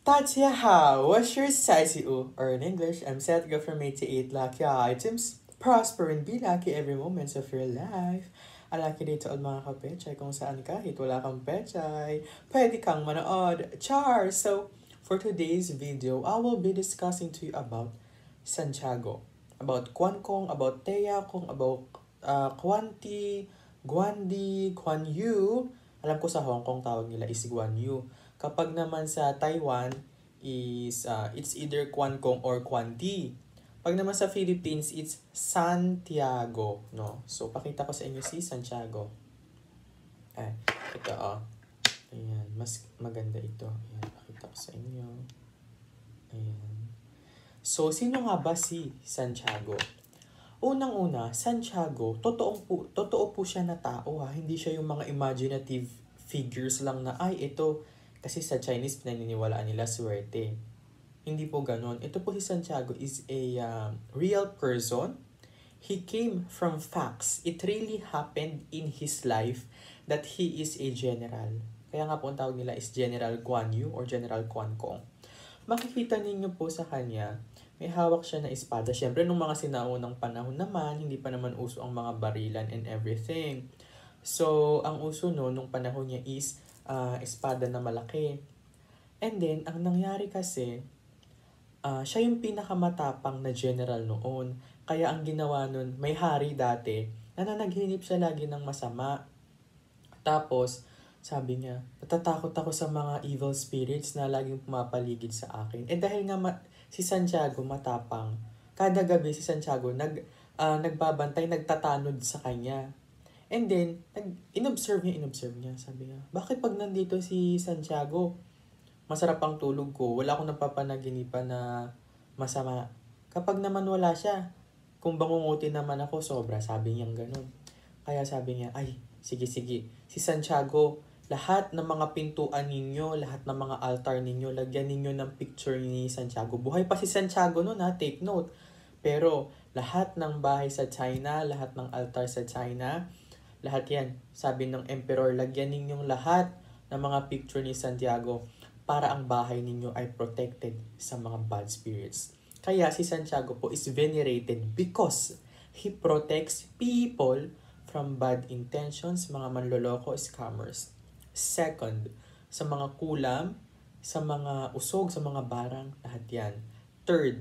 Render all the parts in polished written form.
Tatyaha, what's your size you? Or in English, I'm set to go from 88 lucky items. Prosper and be lucky every moment of your life. Alaki dito all mga kapechay kung saan kahit wala kang pechay, pwede kang manood. Char! So, for today's video, I will be discussing to you about Santiago. About Quan Kong, about Teya Kong, about Kwanti, Guandi, Guan Yu. Alam ko sa Hong Kong tawag nila is Guan Yu. Kapag naman sa Taiwan is it's either Quan Kong or Kwanti. Pag naman sa Philippines, it's Santiago, no? So, pakita ko sa inyo si Santiago. Ito, Ayan, mas maganda ito. Ayan, pakita ko sa inyo. Ayan. So, sino nga ba si Santiago? Unang-una, Santiago, totoo po siya na tao ha. Hindi siya yung mga imaginative figures lang na, ay, ito, kasi sa Chinese, pinaniniwalaan nila swerte. Hindi po ganon. Ito po si Santiago is a real person. He came from facts. It really happened in his life that he is a general. Kaya nga po ang tawag nila is General Guan Yu or General Quan Kong. Makikita ninyo po sa kanya, may hawak siya na espada. Siyempre, nung mga sinaunang panahon naman, hindi pa naman uso ang mga barilan and everything. So, ang uso nung panahon niya is espada na malaki. And then, ang nangyari kasi, siya yung pinakamatapang na general noon. Kaya ang ginawa nun, may hari dati, na naghinip siya lagi ng masama. Tapos, sabi niya, natatakot ako sa mga evil spirits na laging pumapaligid sa akin. Dahil nga si Santiago matapang, kada gabi si Santiago nagbabantay, nagtatanod sa kanya. And then, inobserve niya. Sabi niya, bakit pag nandito si Santiago, masarap ang tulog ko, wala akong napapanaginipan na masama. Kapag naman wala siya, kung bangungutin naman ako, sobra, sabi niya ganun. Kaya sabi niya, ay, sige, si Santiago, lahat ng mga pintuan ninyo, lahat ng mga altar ninyo, lagyan ninyo ng picture ni Santiago. Buhay pa si Santiago noon ha, take note. Pero, lahat ng bahay sa China, lahat ng altar sa China, lahat yan, sabi ng emperor, lagyan ninyong lahat ng mga picture ni Santiago para ang bahay ninyo ay protected sa mga bad spirits. Kaya si Santiago po is venerated because he protects people from bad intentions, mga manloloko, scammers. Second, sa mga kulam, sa mga usog, sa mga barang, lahat yan. Third,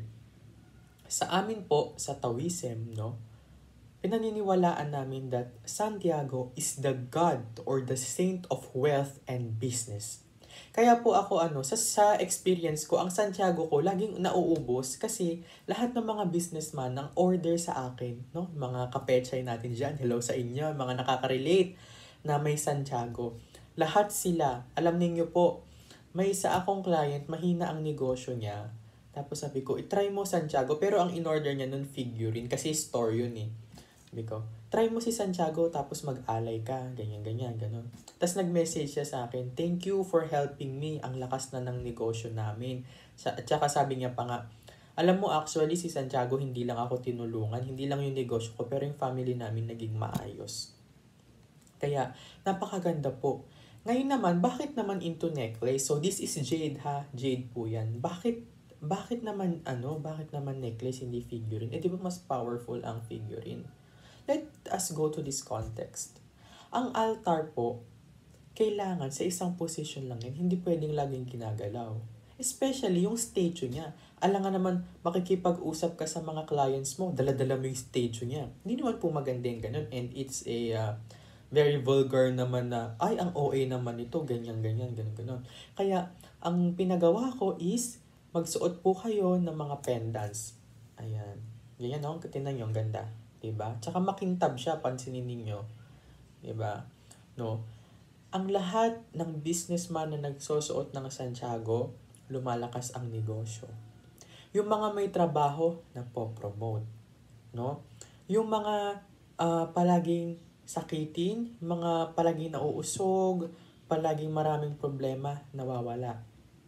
sa amin po, sa Taoism, no, pinaniniwalaan namin that Santiago is the god or the saint of wealth and business. Kaya po ako sa experience ko, ang Santiago ko laging nauubos kasi lahat ng mga businessman ng order sa akin, no? Mga kapechay natin diyan, hello sa inyo, mga nakaka-relate na may Santiago. Lahat sila, alam niyo po, may isa akong client, mahina ang negosyo niya. Tapos sabi ko, i-try mo Santiago, pero ang in-order niya nun figurine kasi store yun eh. Sabi ko, try mo si Santiago tapos mag-alay ka, ganyan, ganon. Tapos nag-message siya sa akin, thank you for helping me, ang lakas na ng negosyo namin. At saka sabi niya pa nga, alam mo actually si Santiago hindi lang ako tinulungan, hindi lang yung negosyo ko, pero yung family namin naging maayos. Kaya, napakaganda po. Ngayon naman, bakit naman into necklace? So this is jade ha, jade po yan. Bakit naman necklace hindi figurine? Di ba mas powerful ang figurine? Let us go to this context. Ang altar po, kailangan sa isang position lang yan, hindi pwedeng laging ginagalaw. Especially yung statue niya. Alam nga naman, makikipag-usap ka sa mga clients mo, dala-dala mo yung statue niya. Hindi naman po maganda yung ganun. And it's a very vulgar naman na, ay, ang OA naman ito, ganyan, ganun. Kaya, ang pinagawa ko is, magsuot po kayo ng mga pendants. Ayan. Ganyan, no? Tinan nyo, ang ganda. Diba? Tsaka makintab siya, pansinin ninyo. Diba? No? Ang lahat ng businessman na nagsusuot ng Santiago, lumalakas ang negosyo. Yung mga may trabaho, napopromote. No? Yung mga palaging sakitin, mga palaging nauusog, palaging maraming problema, nawawala.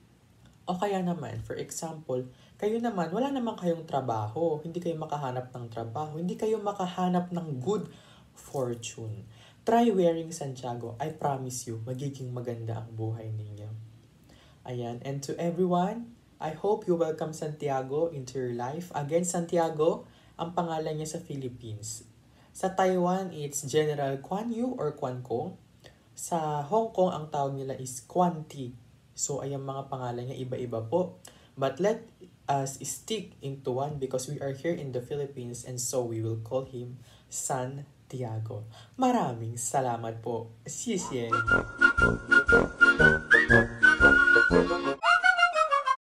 O kaya naman, for example, kayo naman, wala naman kayong trabaho, hindi kayo makahanap ng trabaho, hindi kayo makahanap ng good fortune. Try wearing Santiago. I promise you, magiging maganda ang buhay ninyo. Ayan. And to everyone, I hope you welcome Santiago into your life. Again, Santiago, ang pangalan niya sa Philippines. Sa Taiwan, it's General Kuan Yu or Kuan Ko. Sa Hong Kong, ang tawag nila is Kuan Ti. So, ayan mga pangalan niya, iba-iba po. But let us stick into one because we are here in the Philippines and so we will call him Santiago. Maraming salamat po. 谢谢.